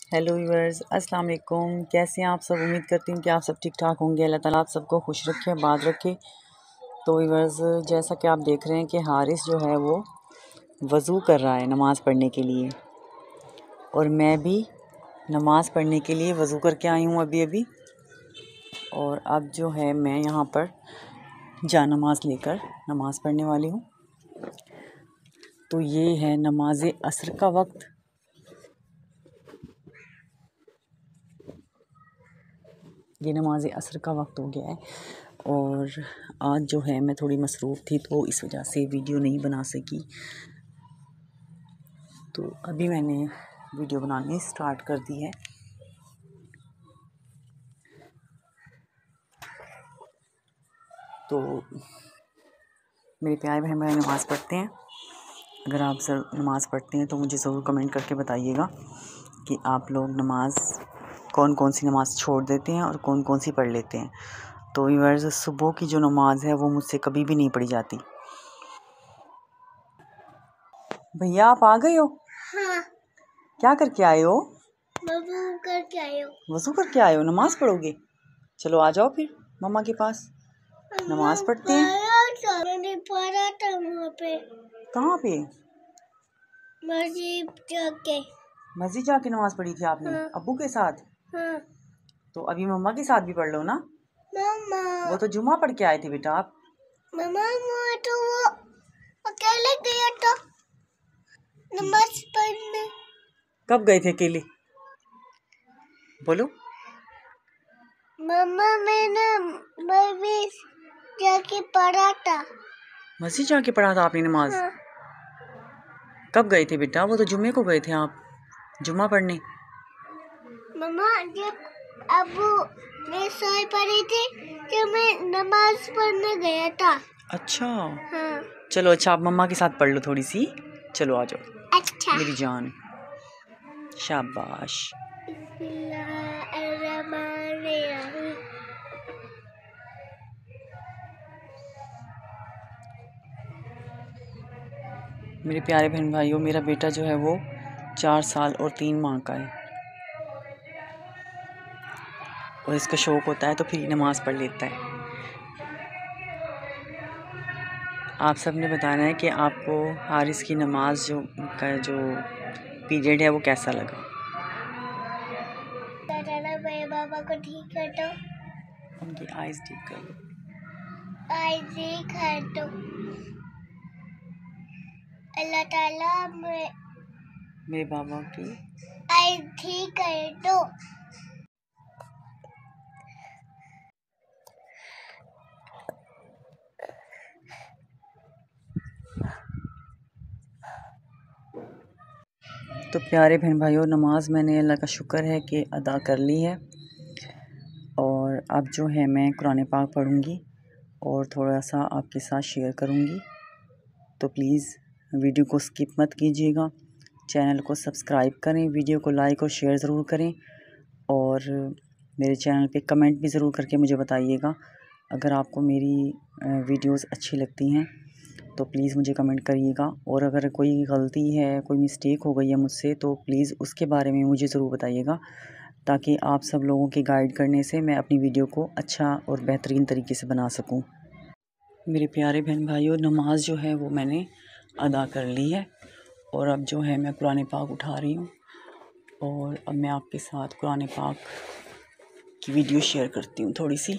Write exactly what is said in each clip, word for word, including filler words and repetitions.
Hello viewers, अस्सलाम वालेकुम। कैसे हैं आप सब? उम्मीद करती हूँ कि आप सब ठीक ठाक होंगे। अल्लाह ताला आप सबको खुश रखे, आबाद रखे। तो व्यूअर्स, जैसा कि आप देख रहे हैं कि हारिस जो है वो वज़ू कर रहा है नमाज़ पढ़ने के लिए, और मैं भी नमाज़ पढ़ने के लिए वज़ू करके आई हूँ अभी अभी। और अब जो है मैं यहाँ पर जा नमाज़ लेकर नमाज़ पढ़ने वाली हूँ। तो ये है नमाज असर का वक्त। ये नमाज असर का वक्त हो गया है और आज जो है मैं थोड़ी मसरूफ़ थी तो इस वजह से वीडियो नहीं बना सकी। तो अभी मैंने वीडियो बनानी स्टार्ट कर दी है। तो मेरे प्यारे बहन भाई नमाज़ पढ़ते हैं। अगर आप सब नमाज़ पढ़ते हैं तो मुझे ज़रूर कमेंट करके बताइएगा कि आप लोग नमाज़ कौन कौन सी नमाज़ छोड़ देते हैं और कौन कौन सी पढ़ लेते हैं। तो व्यूअर्स, सुबह की जो नमाज़ है वो मुझसे कभी भी नहीं पढ़ी जाती। भैया आप आ गए हो? हाँ। क्या करके आए हो? वज़ू करके आए हो। वज़ू करके आए हो? नमाज़ पढ़ोगे? चलो आ जाओ फिर मम्मा के पास, नमाज़ पढ़ते हैं। मैंने पढ़ा था वहाँ पे। कहाँ पे? मस्जिद जाके। मस्जिद जाके नमाज़ पढ़ी थी आपने? हाँ। अब्बू के साथ? हाँ। तो अभी मम्मा के साथ भी पढ़ लो ना। मम्मा, वो तो जुमा पढ़ के आए थे बेटा आप। मम्मा तो वो अकेले गया था नमाज पढ़ने। कब गए थे अकेले? बोलो। मम्मा मैंने मस्जिद जाके पढ़ा था। मस्जिद जाके पढ़ा था आपने नमाज? हाँ। कब गए थे बेटा? वो तो जुम्मे को गए थे आप जुमा पढ़ने। मम्मा जब अबू ने सोई पड़ी थी तो मैं नमाज पढ़ने गया था। अच्छा। हाँ। चलो अच्छा, आप मम्मा के साथ पढ़ लो थोड़ी सी। चलो आ जाओ। अच्छा। मेरी जान, शाबाश। मेरे प्यारे बहन भाइयों, मेरा बेटा जो है वो चार साल और तीन माह का है और इसका शौक़ होता है तो फिर नमाज़ पढ़ लेता है। आप सब ने बताना है कि आपको हारिस की नमाज जो का जो पीरियड है वो कैसा लगा। बाबा को ठीक कर दो, उनकी आइज़ ठीक कर दो, आइज़ ठीक कर दो। अल्लाह ताला में मेरे बाबा की आइज़ ठीक कर दो। तो प्यारे बहन भाइयों, नमाज मैंने अल्लाह का शुक्र है कि अदा कर ली है और अब जो है मैं कुरान पाक पढ़ूँगी और थोड़ा सा आपके साथ शेयर करूँगी। तो प्लीज़ वीडियो को स्किप मत कीजिएगा, चैनल को सब्सक्राइब करें, वीडियो को लाइक और शेयर ज़रूर करें और मेरे चैनल पे कमेंट भी ज़रूर करके मुझे बताइएगा। अगर आपको मेरी वीडियोस अच्छी लगती हैं तो प्लीज़ मुझे कमेंट करिएगा, और अगर कोई गलती है, कोई मिस्टेक हो गई है मुझसे तो प्लीज़ उसके बारे में मुझे ज़रूर बताइएगा, ताकि आप सब लोगों के गाइड करने से मैं अपनी वीडियो को अच्छा और बेहतरीन तरीके से बना सकूं। मेरे प्यारे बहन भाइयों, नमाज जो है वो मैंने अदा कर ली है और अब जो है मैं कुरान पाक उठा रही हूँ और अब मैं आपके साथ कुरान पाक की वीडियो शेयर करती हूँ थोड़ी सी।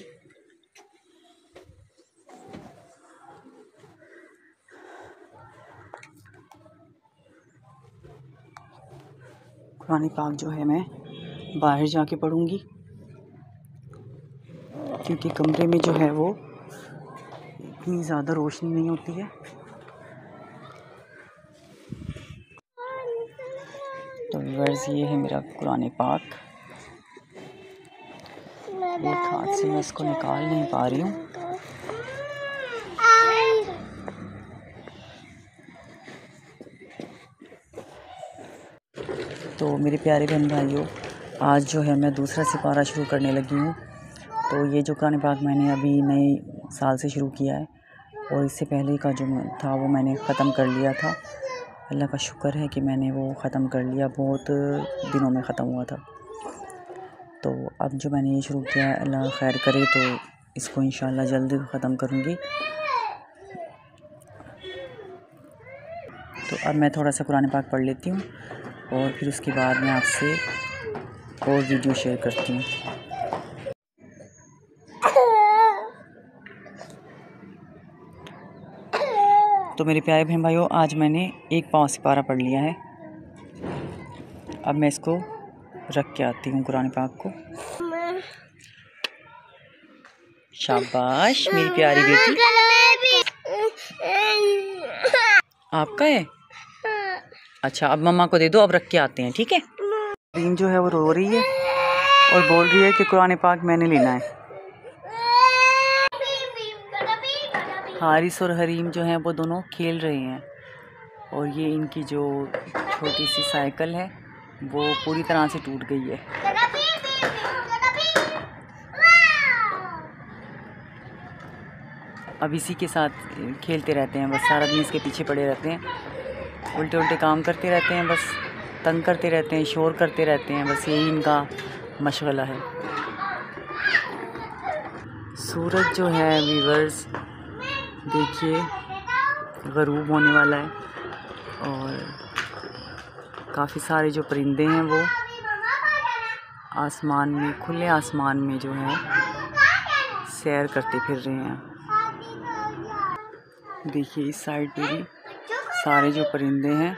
कुरान पाक जो है मैं बाहर जाके पढ़ूँगी क्योंकि कमरे में जो है वो इतनी ज़्यादा रोशनी नहीं होती है। तो व्यूअर्स, ये है मेरा कुरान पाक। एक हाथ से मैं इसको निकाल नहीं पा रही हूँ। तो मेरे प्यारे बहन भाइयों, आज जो है मैं दूसरा सिपारा शुरू करने लगी हूँ। तो ये जो कुरान पाक मैंने अभी नए साल से शुरू किया है और इससे पहले का जो था वो मैंने ख़त्म कर लिया था। अल्लाह का शुक्र है कि मैंने वो ख़त्म कर लिया, बहुत दिनों में ख़त्म हुआ था। तो अब जो मैंने ये शुरू किया है, अल्लाह खैर करे तो इसको इंशाल्लाह जल्द ख़त्म करूँगी। तो अब मैं थोड़ा सा कुरान पाक पढ़ लेती हूँ और फिर उसके बाद मैं आपसे और वीडियो शेयर करती हूँ। तो मेरे प्यारे बहन भाइयों, आज मैंने एक पाँव सिपारा पढ़ लिया है। अब मैं इसको रख के आती हूँ कुरान पाक को। शाबाश मेरी प्यारी बेटी। आपका है? अच्छा, अब मम्मा को दे दो, अब रख के आते हैं, ठीक है। रीम जो है वो रो रही है और बोल रही है कि कुरान पाक मैंने लेना है। हारिस और हरीम जो हैं वो दोनों खेल रहे हैं और ये इनकी जो छोटी सी साइकिल है वो पूरी तरह से टूट गई है। अब इसी के साथ खेलते रहते हैं, बस सारा दिन इसके पीछे पड़े रहते हैं, उल्टे उल्टे काम करते रहते हैं, बस तंग करते रहते हैं, शोर करते रहते हैं, बस यही इनका मशगला है। सूरज जो है व्यूअर्स देखिए ग़रूब होने वाला है और काफ़ी सारे जो परिंदे हैं वो आसमान में, खुले आसमान में जो है सैर करते फिर रहे हैं। देखिए इस साइड पे भी सारे जो परिंदे हैं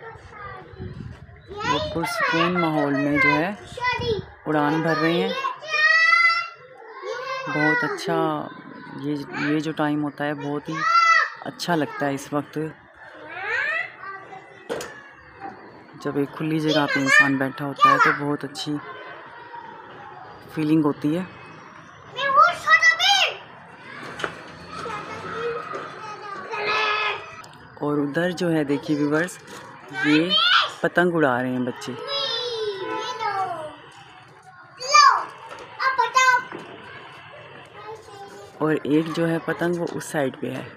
वो पुरसुकून माहौल में जो है उड़ान भर रहे हैं। बहुत अच्छा ये ये जो टाइम होता है बहुत ही अच्छा लगता है इस वक्त, जब एक खुली जगह पे इंसान बैठा होता है तो बहुत अच्छी फीलिंग होती है। और उधर जो है देखिए व्यूअर्स, ये पतंग उड़ा रहे हैं बच्चे। और एक जो है पतंग वो उस साइड पे है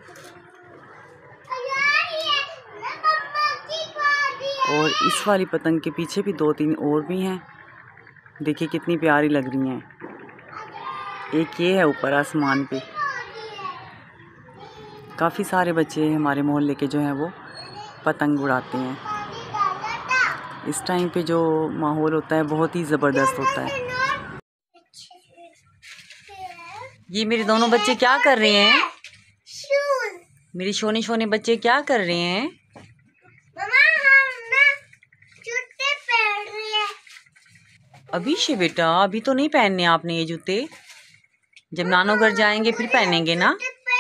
और इस वाली पतंग के पीछे भी दो तीन और भी हैं। देखिए कितनी प्यारी लग रही हैं। एक ये है ऊपर आसमान पे। काफ़ी सारे बच्चे हमारे मोहल्ले के जो हैं वो पतंग उड़ाते हैं। इस टाइम पे जो माहौल होता है बहुत ही ज़बरदस्त होता है। ये मेरे दोनों बच्चे क्या कर रहे हैं? मेरी शोनी शोनी बच्चे क्या कर रहे हैं? मम्मा हम ना जूते पहन रहे हैं। अभी से बेटा, अभी तो नहीं पहनने आपने ये जूते, जब नानो घर जाएंगे फिर पहनेंगे ना।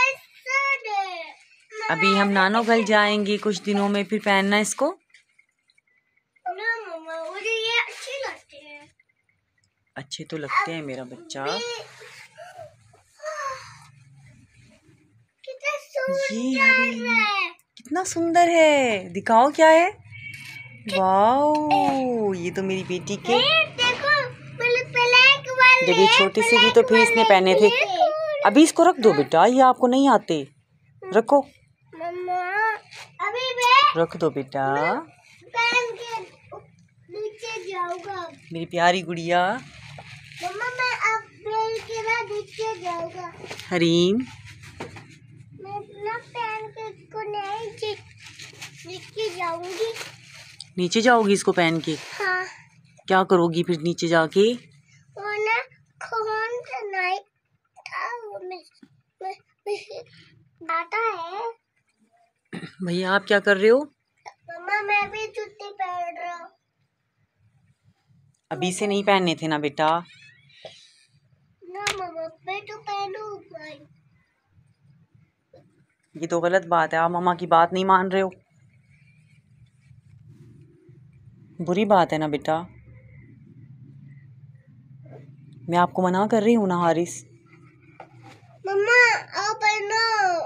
अभी हम नानो घर जाएंगे कुछ दिनों में, फिर पहनना इसको। ना मम्मा मुझे ये अच्छे लगते हैं। अच्छे तो लगते हैं मेरा बच्चा। ये अरे कितना सुंदर है, दिखाओ क्या है। वाओ, ये तो मेरी बेटी के जब ये छोटी सी थी तो फिर इसने पहने थे। अभी इसको रख दो बेटा, ये आपको नहीं आते, रखो। मम्मा अभी रख दो बेटा, पहन के नीचे जाऊंगा। मेरी प्यारी गुड़िया। मम्मा मैं अब पहन के ना नीचे जाऊंगा। हरीम मैं ना पहन के इसको नीचे नीचे जाऊंगी। नीचे जाओगी इसको पहन के? हाँ। क्या करोगी फिर नीचे जाके? वो ना कौन सा नहीं था वो मैं मैं मैं आता है। भैया आप क्या कर रहे हो? मम्मा मैं भी जूते पहन रहा हूँ। अभी से नहीं पहनने थे ना बेटा। ना मम्मा मैं तो पहनूंगा। ये तो गलत बात है, आप मम्मा की बात नहीं मान रहे हो, बुरी बात है ना बेटा। मैं आपको मना कर रही हूँ ना हारिस। मम्मा आप पहनो,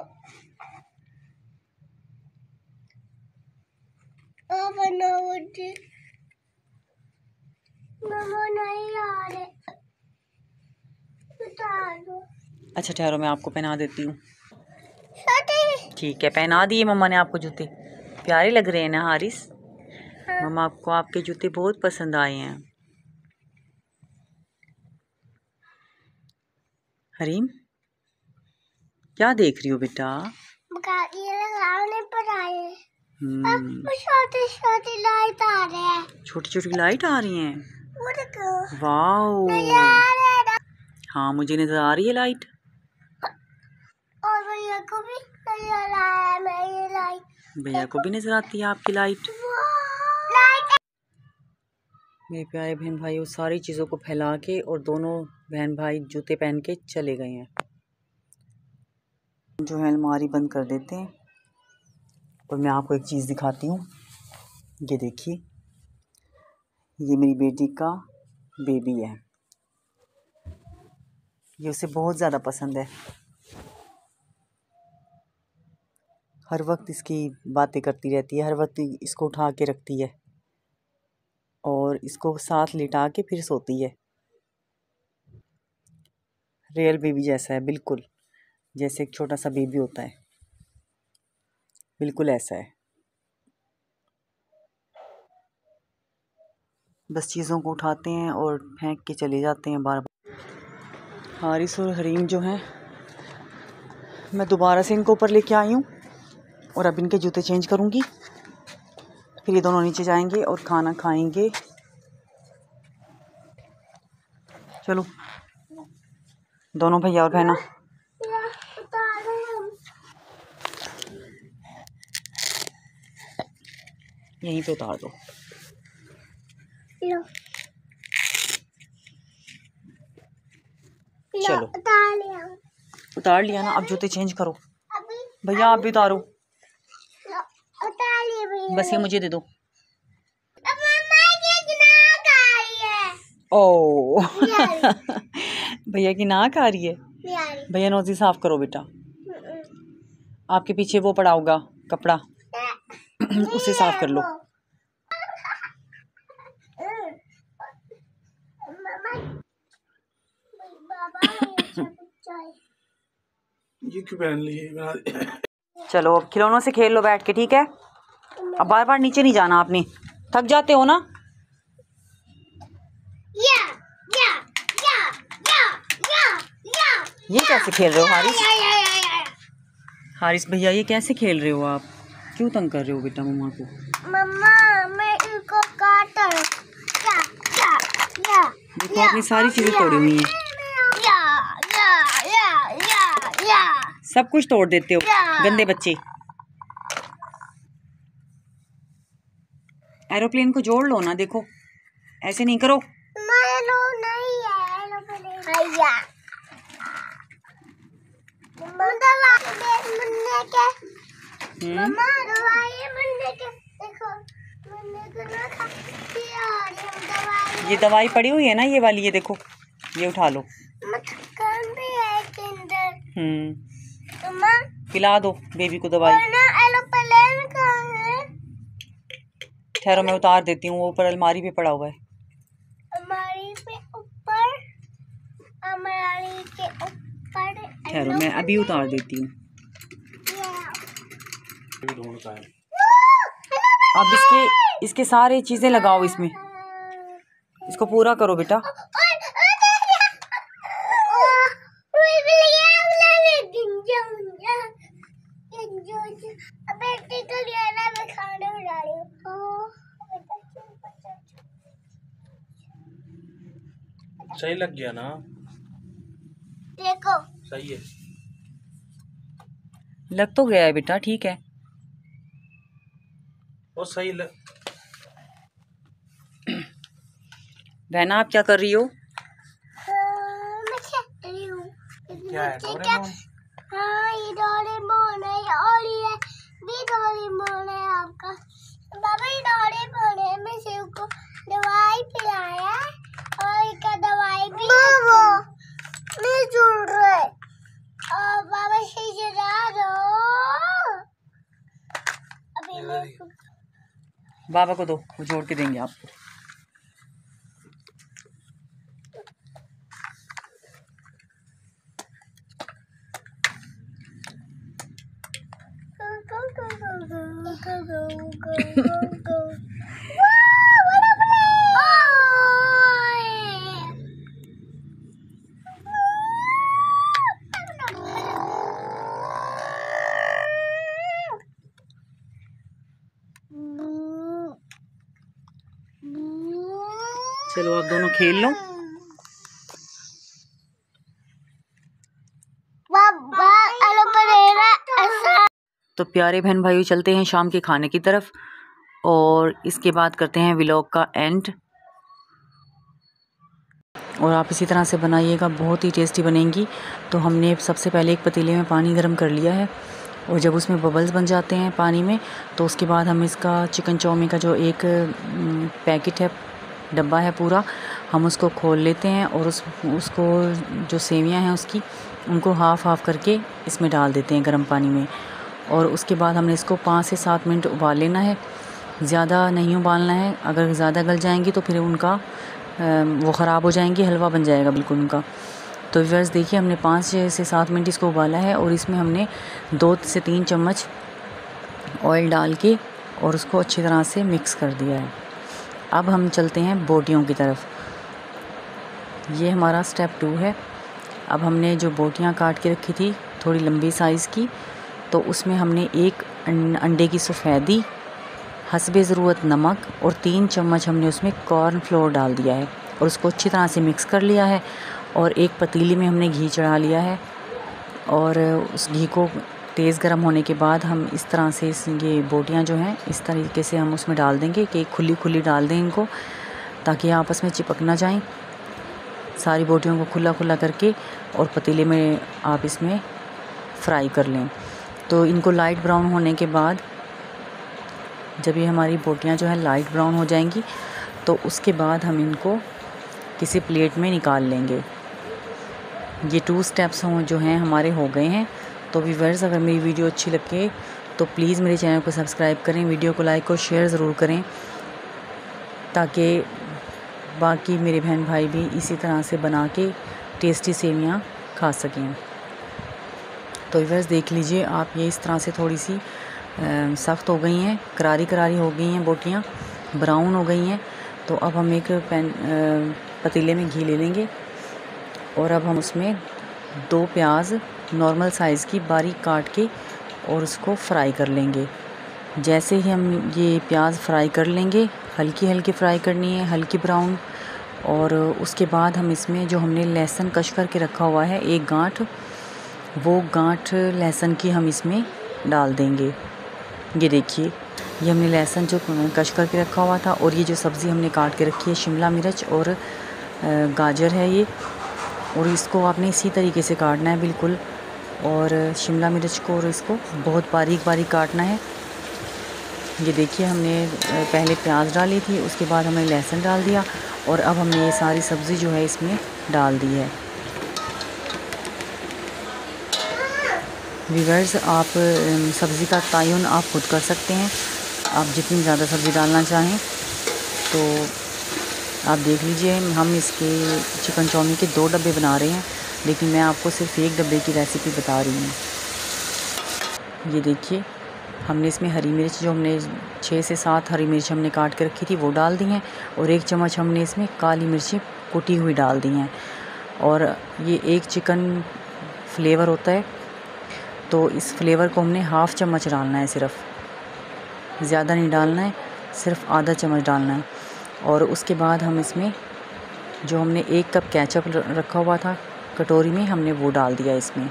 आप पहनो मुझे। मम्मा नहीं आ रहे, बता दो। अच्छा ठहरो, मैं आपको पहना देती हूँ। ठीक है, पहना दिए मम्मा ने आपको जूते। प्यारे लग रहे हैं ना हारिस? हाँ। मम्मा आपको आपके जूते बहुत पसंद आए हैं। हरीम क्या देख रही हो बेटा? ये लगाने पर आए। हम्म, छोटी छोटी लाइट आ रहे हैं। छोटी छोटी लाइट आ रही हैं। वो देखो। वाओ, नजर आ रहे हैं ना? हाँ मुझे नजर आ रही है लाइट। और भैया को भी नजर आ रहा है मेरी लाइट। भैया को भी नजर आती है आपकी लाइट। लाइट। मेरे प्यारे बहन भाई वो सारी चीज़ों को फैला के और दोनों बहन भाई जूते पहन के चले गए हैं। जो है अलमारी बंद कर देते हैं और मैं आपको एक चीज़ दिखाती हूँ। ये देखिए, ये मेरी बेटी का बेबी है। ये उसे बहुत ज़्यादा पसंद है। हर वक्त इसकी बातें करती रहती है, हर वक्त इसको उठा के रखती है और इसको साथ लिटा के फिर सोती है। रियल बेबी जैसा है, बिल्कुल जैसे एक छोटा सा बेबी होता है, बिल्कुल ऐसा है। बस चीज़ों को उठाते हैं और फेंक के चले जाते हैं बार बार। हारिस और हरीम जो हैं, मैं दोबारा से इनको ऊपर लेके आई हूँ और अब इनके जूते चेंज करूँगी, फिर ये दोनों नीचे जाएंगे और खाना खाएंगे। चलो दोनों भैया और बहना, यहीं पे उतार दो। चलो उतार लिया। उतार लिया ना, अब जूते चेंज करो। अभी भैया आप भी उतारो। उतार लिए भैया। बस ये मुझे दे दो। अब मम्मा की नाक आ रही है। ओ भैया की नाक आ रही है। है। भैया नोज़ी साफ करो बेटा। आपके पीछे वो पड़ा होगा कपड़ा, उसे साफ कर लो। ये क्यों पहन ली? चलो अब खिलौनों से खेल लो बैठ के, ठीक है? अब बार बार नीचे नहीं जाना आपने, थक जाते हो ना। या, या, या, या, या, या, ये कैसे खेल रहे हो हारिस? या, या, या, या। हारिस भैया ये कैसे खेल रहे हो आप? क्यों तंग कर रहे हो बेटा मम्मा को? मम्मा मैं इनको काट रहा हूँ। या, या, या, देखो आपने सारी चीजें तोड़ी हुई हैं। या, या, या, या, या। सब कुछ तोड़ देते हो, गंदे बच्चे। एरोप्लेन को जोड़ लो ना, देखो ऐसे नहीं करो। मैलो नहीं है एरोप्लेन। भैया मुन्ने के मम्मा दवाई मुन्ने के देखो मुन्ने को ना खाती और ये दवाई ये दवाई पड़ी हुई है ना, ये वाली, ये देखो, ये उठा लो। मक्खन भी है इसके अंदर। हम्म, मम्मा पिला दो बेबी को दवाई। और ना एरोप्लेन कहाँ है? ठहरो मैं उतार देती हूँ, वो ऊपर अलमारी पे पड़ा हुआ है। अलमारी पे ऊपर, अलमारी के ऊपर। ठहरो मैं अभी उतार देती हूँ। अब इसके इसके सारे चीजें लगाओ इसमें, इसको पूरा करो बेटा। सही लग गया ना? देखो सही है, लग तो गया है बेटा, ठीक है। और सही लग। बहना आप क्या कर रही हो? मैं खेल रही हूँ। क्या है डोरेमोन? हाँ ये डोरेमोन है और ये भी डोरेमोन है आपका। बाबा ये डोरेमोन है, मैं शिव को दवाई पिलाया और इसका दवाई भी नहीं जुड़ रहा है और बाबा से जला दो अभी मैं बाबा को दो, वो जोड़ के देंगे आपको। go go go go go go चलो आप दोनों खेल लो। तो प्यारे बहन भाइयों, चलते हैं शाम के खाने की तरफ और इसके बाद करते हैं व्लॉग का एंड। और आप इसी तरह से बनाइएगा, बहुत ही टेस्टी बनेंगी। तो हमने सबसे पहले एक पतीले में पानी गर्म कर लिया है और जब उसमें बबल्स बन जाते हैं पानी में, तो उसके बाद हम इसका चिकन चौमी का जो एक पैकेट है, डब्बा है पूरा, हम उसको खोल लेते हैं और उस उसको जो सेवियां हैं उसकी, उनको हाफ़ हाफ़ करके इसमें डाल देते हैं गर्म पानी में। और उसके बाद हमने इसको पाँच से सात मिनट उबाल लेना है, ज़्यादा नहीं उबालना है। अगर ज़्यादा गल जाएंगी तो फिर उनका वो ख़राब हो जाएंगी, हलवा बन जाएगा बिल्कुल उनका। तो व्यूअर्स देखिए, हमने पाँच से सात मिनट इसको उबाला है और इसमें हमने दो से तीन चम्मच ऑयल डाल के और उसको अच्छी तरह से मिक्स कर दिया है। अब हम चलते हैं बोटियों की तरफ। ये हमारा स्टेप टू है। अब हमने जो बोटियां काट के रखी थी थोड़ी लंबी साइज़ की, तो उसमें हमने एक अंडे की सफ़ेदी, हस्बे ज़रूरत नमक और तीन चम्मच हमने उसमें कॉर्न फ्लोर डाल दिया है और उसको अच्छी तरह से मिक्स कर लिया है। और एक पतीली में हमने घी चढ़ा लिया है और उस घी को तेज़ गर्म होने के बाद हम इस तरह से इस ये बोटियां जो हैं इस तरीके से हम उसमें डाल देंगे कि खुली खुली डाल दें इनको, ताकि आपस में चिपक ना जाएं। सारी बोटियों को खुला खुला करके और पतीले में आप इसमें फ्राई कर लें। तो इनको लाइट ब्राउन होने के बाद, जब ये हमारी बोटियां जो है लाइट ब्राउन हो जाएंगी, तो उसके बाद हम इनको किसी प्लेट में निकाल लेंगे। ये टू स्टेप्स हों जो हैं हमारे हो गए हैं। तो व्यूअर्स, अगर मेरी वीडियो अच्छी लगे तो प्लीज़ मेरे चैनल को सब्सक्राइब करें, वीडियो को लाइक और शेयर ज़रूर करें, ताकि बाकी मेरे बहन भाई भी इसी तरह से बना के टेस्टी सेवियां खा सकें। तो व्यूअर्स देख लीजिए आप, ये इस तरह से थोड़ी सी सख्त हो गई हैं, करारी करारी हो गई हैं बोटियां, ब्राउन हो गई हैं। तो अब हम एक पैन पतीले में घी ले लेंगे और अब हम उसमें दो प्याज नॉर्मल साइज़ की बारीक काट के और उसको फ्राई कर लेंगे। जैसे ही हम ये प्याज फ्राई कर लेंगे, हल्की हल्की फ्राई करनी है, हल्की ब्राउन। और उसके बाद हम इसमें जो हमने लहसुन कश करके रखा हुआ है एक गांठ, वो गांठ लहसुन की हम इसमें डाल देंगे। ये देखिए, ये हमने लहसुन जो कश करके रखा हुआ था और ये जो सब्ज़ी हमने काट के रखी है, शिमला मिर्च और गाजर है ये, और इसको आपने इसी तरीके से काटना है बिल्कुल। और शिमला मिर्च को और इसको बहुत बारीक बारीक काटना है। ये देखिए, हमने पहले प्याज डाली थी, उसके बाद हमने लहसुन डाल दिया और अब हमने ये सारी सब्ज़ी जो है इसमें डाल दी है। व्यूअर्स, आप सब्ज़ी का तयन आप खुद कर सकते हैं, आप जितनी ज़्यादा सब्ज़ी डालना चाहें। तो आप देख लीजिए, हम इसके चिकन चौमी के दो डब्बे बना रहे हैं, लेकिन मैं आपको सिर्फ एक डब्बे की रेसिपी बता रही हूँ। ये देखिए, हमने इसमें हरी मिर्च जो हमने छः से सात हरी मिर्च हमने काट के रखी थी वो डाल दी हैं और एक चम्मच हमने इसमें काली मिर्ची कुटी हुई डाल दी हैं। और ये एक चिकन फ्लेवर होता है, तो इस फ्लेवर को हमने हाफ़ चम्मच डालना है, सिर्फ ज़्यादा नहीं डालना है, सिर्फ आधा चम्मच डालना है। और उसके बाद हम इसमें जो हमने एक कप केचप रखा हुआ था कटोरी में, हमने वो डाल दिया इसमें।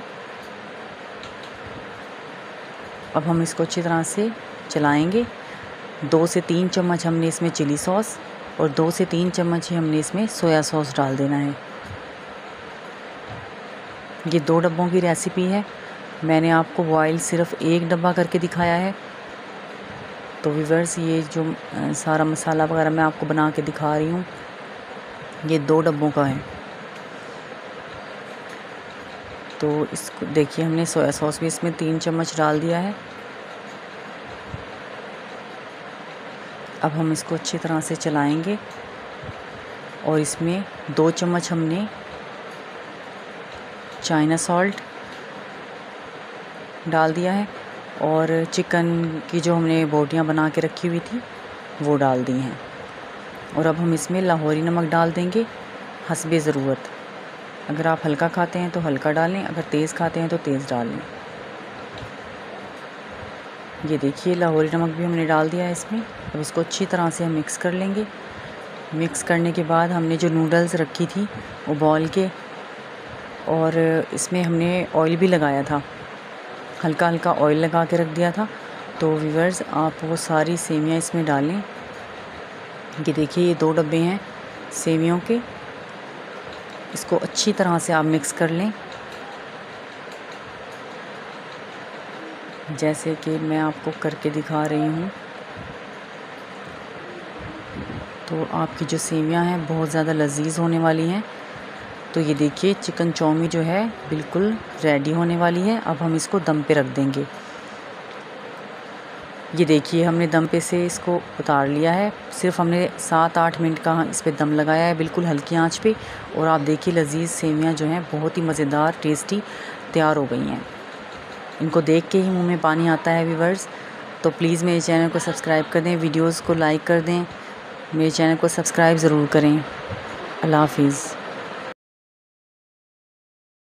अब हम इसको अच्छी तरह से चलाएंगे। दो से तीन चम्मच हमने इसमें चिली सॉस और दो से तीन चम्मच ही हमने इसमें सोया सॉस डाल देना है। ये दो डब्बों की रेसिपी है, मैंने आपको बॉयल सिर्फ एक डब्बा करके दिखाया है। तो व्यूअर्स, ये जो सारा मसाला वगैरह मैं आपको बना के दिखा रही हूँ, ये दो डब्बों का है। तो इसको देखिए, हमने सोया सॉस भी इसमें तीन चम्मच डाल दिया है। अब हम इसको अच्छी तरह से चलाएंगे और इसमें दो चम्मच हमने चाइना सॉल्ट डाल दिया है और चिकन की जो हमने बोटियां बना के रखी हुई थी वो डाल दी हैं। और अब हम इसमें लाहौरी नमक डाल देंगे हस्बे ज़रूरत। अगर आप हल्का खाते हैं तो हल्का डालें, अगर तेज़ खाते हैं तो तेज़ डाल लें। ये देखिए लाहौरी नमक भी हमने डाल दिया है इसमें। अब इसको अच्छी तरह से हम मिक्स कर लेंगे। मिक्स करने के बाद हमने जो नूडल्स रखी थी उबाल के, और इसमें हमने ऑयल भी लगाया था, हल्का हल्का ऑयल लगा के रख दिया था। तो व्यूअर्स आप वो सारी सेवियां इसमें डालें। ये देखिए ये दो डब्बे हैं सेवियों के। इसको अच्छी तरह से आप मिक्स कर लें, जैसे कि मैं आपको करके दिखा रही हूँ। तो आपकी जो सेवियां हैं बहुत ज़्यादा लजीज होने वाली हैं। तो ये देखिए चिकन चौमी जो है बिल्कुल रेडी होने वाली है। अब हम इसको दम पे रख देंगे। ये देखिए हमने दम पे से इसको उतार लिया है। सिर्फ हमने सात आठ मिनट का इस पे दम लगाया है, बिल्कुल हल्की आंच पे। और आप देखिए लजीज सेवियां जो हैं बहुत ही मज़ेदार टेस्टी तैयार हो गई हैं। इनको देख के ही मुंह में पानी आता है व्यूअर्स। तो प्लीज़ मेरे चैनल को सब्सक्राइब कर दें, वीडियोज़ को लाइक कर दें, मेरे चैनल को सब्सक्राइब ज़रूर करें। अल्लाह हाफिज़।